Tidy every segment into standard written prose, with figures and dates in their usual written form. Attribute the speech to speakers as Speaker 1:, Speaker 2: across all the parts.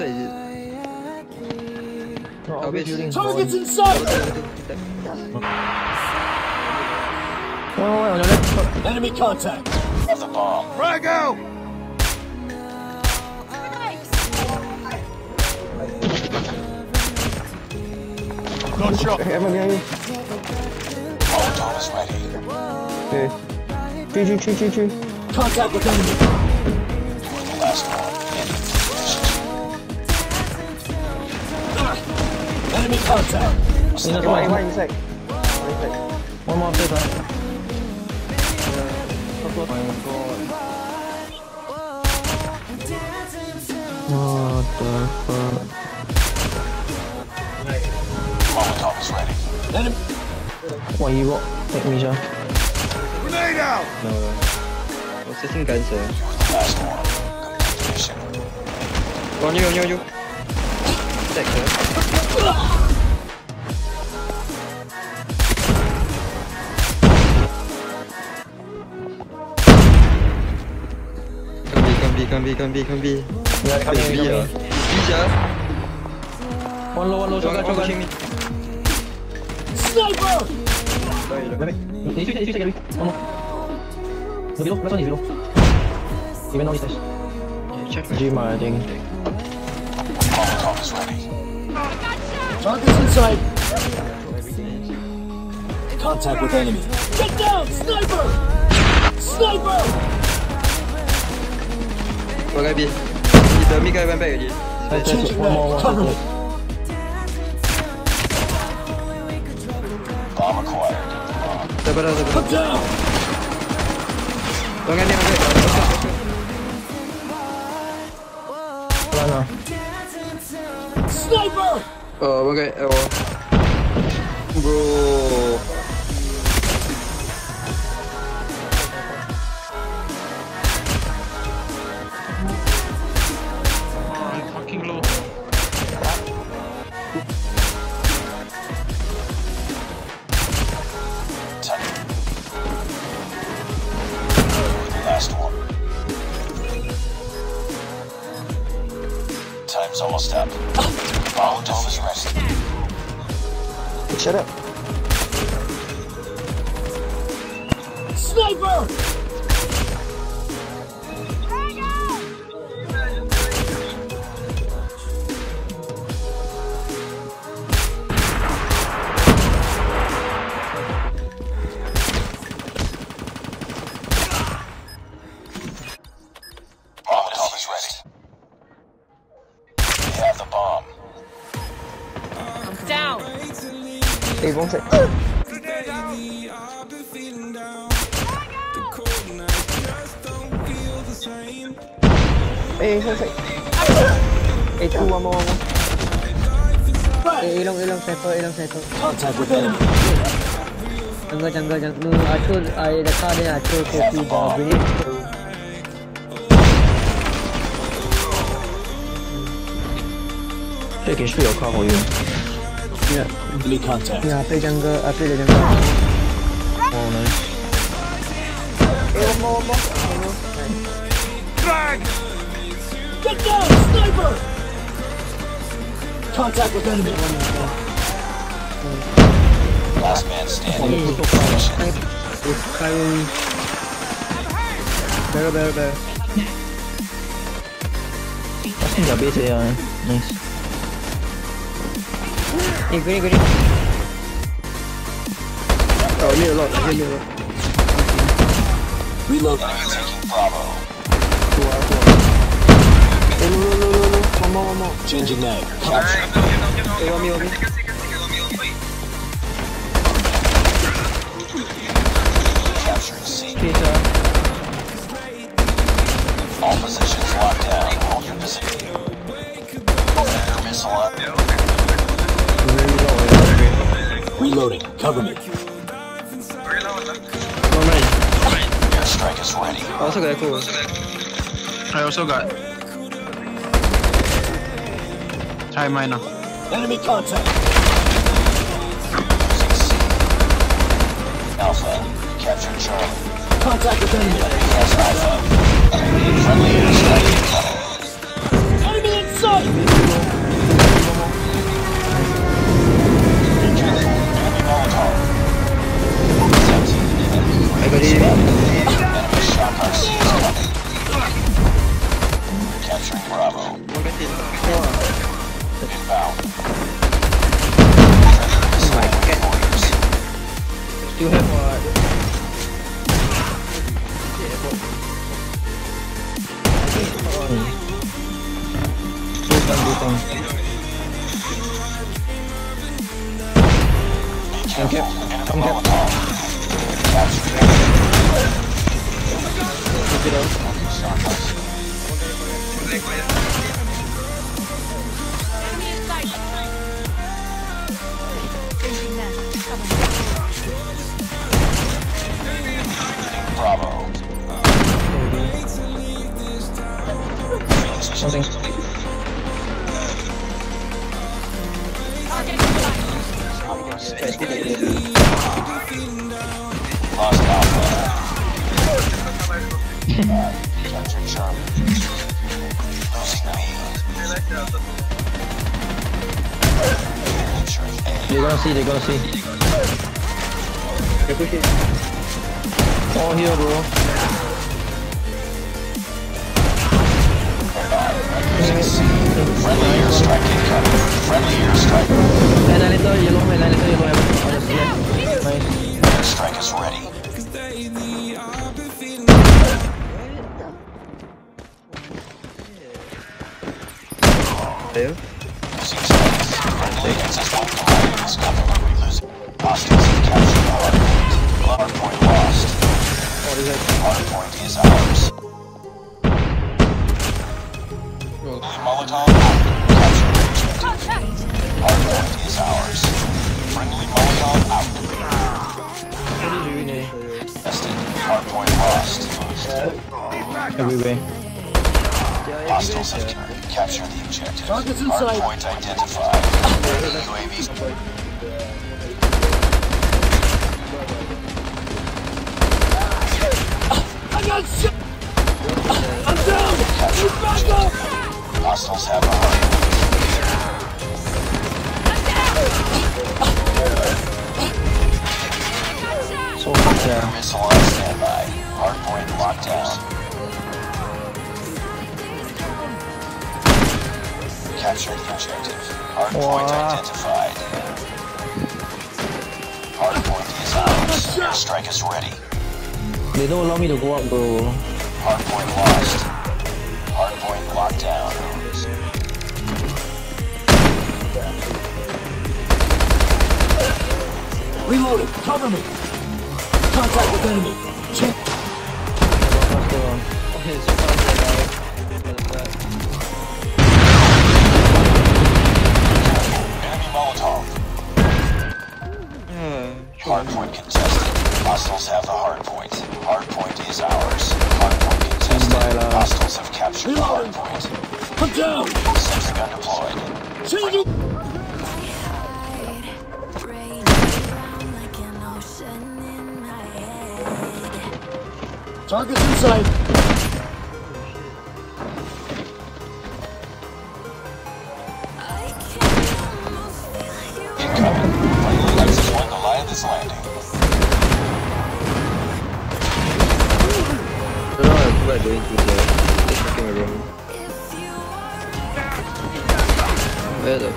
Speaker 1: outside is it?
Speaker 2: No, building.
Speaker 3: Target's inside!
Speaker 2: On your left.
Speaker 3: Enemy contact! Have the bomb. Frag out! Good shot.
Speaker 2: Emma behind you.
Speaker 3: Molotov is ready.
Speaker 2: Okay. GG.
Speaker 3: Contact with enemy. You were the last one. Enemy contact.
Speaker 2: One inside. One more upstairs. What the fuck?
Speaker 3: Molotov is ready. Enemy.
Speaker 2: What you got? Take me, John.
Speaker 3: Grenade out!
Speaker 1: No. What's this thing, guys?
Speaker 3: You were the last one. Complete the mission.
Speaker 1: On you. Stack, sir. Come be.
Speaker 2: Yeah, coming. One low, shotgun.
Speaker 1: Pushing me.
Speaker 3: Sniper!
Speaker 2: One more. No, below. Last one is below. Even now, it's
Speaker 1: Check.
Speaker 2: Gma, I think.
Speaker 3: Molotov is ready. Target's inside. Contact with enemy. Get down! Sniper!
Speaker 1: One guy B. The mid guy went back already.
Speaker 3: Changing
Speaker 2: One more.
Speaker 3: Cover me. Bomb acquired.
Speaker 1: Double.
Speaker 3: Put down!
Speaker 1: One guy.
Speaker 2: Run now.
Speaker 3: Sniper!
Speaker 1: Oh, one guy. Oh. Bro.
Speaker 4: Fucking low.
Speaker 3: Last one. Time's almost up. Molotov is ready.
Speaker 2: Shut up.
Speaker 3: Sniper! Molotov is ready. We have the bomb.
Speaker 5: Down!
Speaker 2: Hey, one sec. Hey, one sec. Hey, two, one more. Hey, ilang settle.
Speaker 3: Contact with enemy.
Speaker 2: Jungle. No, Acho, I record it. Acho, copy the grenade. They can shoot your car for you. Yeah.
Speaker 3: Enemy contact.
Speaker 2: Yeah, I play the jungle. Oh, nice. Hey, one more.
Speaker 3: Frag! Get down! Sniper! Contact with enemy. Last man standing.
Speaker 2: Better. That's in the base here. Nice. Hey, great.
Speaker 1: Oh, I hear a lot.
Speaker 3: Reload. Enemy taking Bravo.
Speaker 2: One more.
Speaker 3: Changing mag.
Speaker 1: Hey, on me.
Speaker 3: Capturing C.
Speaker 2: Peter.
Speaker 3: All positions locked down. Hold your position. Missile up. Reloading. Cover me. Airstrike is ready.
Speaker 1: I also got echo.
Speaker 4: I also got. Try mine now.
Speaker 3: Enemy contact. Using C. Alpha. Capture Charlie. Contact with enemy. Yes, Alpha. Friendly airstrike incoming. Enemy in sight!
Speaker 1: still have what?
Speaker 3: Careful. Enemy Molotov. Bravo.
Speaker 2: Something.
Speaker 3: Lost Alpha. Captured Charlie. Losing B.
Speaker 2: They're gonna see, they're gonna see.
Speaker 1: Okay, push it.
Speaker 2: Oh, here, bro.
Speaker 3: Friendly airstrike incoming. Friendly airstrike.
Speaker 2: Annihilator, yellow, annihilator, yellow. On the left. Nice.
Speaker 3: Airstrike is ready.
Speaker 1: There.
Speaker 3: Losing space. Friendly XS1 command is coming. We lose. Hostiles have captured the hardpoint. Hardpoint lost.
Speaker 1: What is that?
Speaker 3: Hardpoint is ours.
Speaker 1: Oh.
Speaker 3: Molotov out. Capture objective. Hardpoint is ours. Friendly Molotov out.
Speaker 2: What is doing there?
Speaker 3: Tested. Hardpoint lost.
Speaker 2: Everywhere.
Speaker 3: Hostiles have captured the objective. Hardpoint identified. UAV. Captured the objective. Hostiles have a hardpoint.
Speaker 2: So hot there.
Speaker 3: Missile on standby. Hardpoint locked down. Captured the objective. Hardpoint identified. Hardpoint is ours. Airstrike is ready.
Speaker 2: They don't allow me to go up, bro.
Speaker 3: Hardpoint lost. Hardpoint locked down.
Speaker 5: Reloading. Cover me. Contact with enemy. Check.
Speaker 1: Okay, so far
Speaker 3: Enemy Molotov. Hardpoint contested. Hostiles have the hardpoint. Hardpoint is ours. Hardpoint contested. Hostiles have captured the hardpoint.
Speaker 5: Come down.
Speaker 3: Sensor gun deployed.
Speaker 5: Change it. Target's inside.
Speaker 3: Incoming. Friendly X1 Goliath is landing.
Speaker 1: I don't know what people are doing to the fucking room. Where the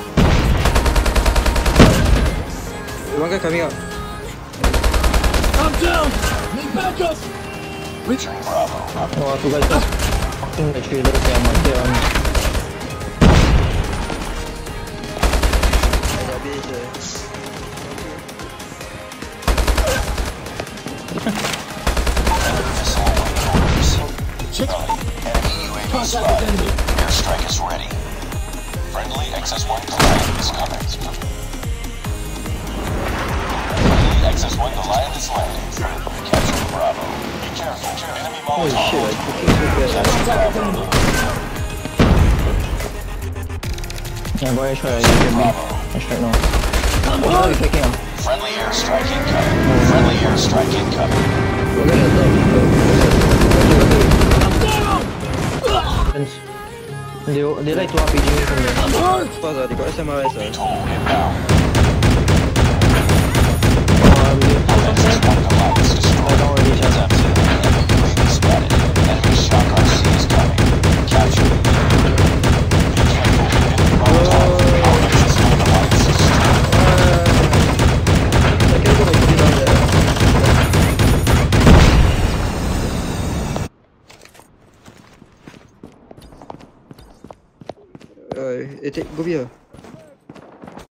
Speaker 1: one guy coming up.
Speaker 5: I'm down. Need backup.
Speaker 3: Reaching Bravo.
Speaker 2: Oh, two guys just fucking the trailer. Okay, I'm right there.
Speaker 3: Missile awaiting orders.
Speaker 5: Check.
Speaker 3: Enemy UAV
Speaker 5: Contact with
Speaker 3: spotted.
Speaker 5: enemy.
Speaker 3: Airstrike is ready. Friendly XS1 Goliath is coming. Friendly XS1 Goliath is landing. Capture Bravo. Be careful. Enemy
Speaker 1: Holy
Speaker 3: Molotov.
Speaker 1: shit, I fucking forget.
Speaker 5: Contact with enemy.
Speaker 2: Yeah, go ahead, try it. You get me. Let's try it now. Oh, you're taking him.
Speaker 3: Friendly airstrike incoming. Friendly airstrike incoming.
Speaker 1: We're gonna
Speaker 2: They like to RPG from there.
Speaker 5: I'm hurt.
Speaker 1: pause, they got SMRS.
Speaker 3: Tool inbound. XS1 Goliath is destroyed. Heads up. Enemy UAV spotted. Enemy shock RC is coming. Capture. Be careful. Enemy Molotov. Our XS1 Goliath is destroyed.
Speaker 1: I can't go back to the Yeah, take, go here.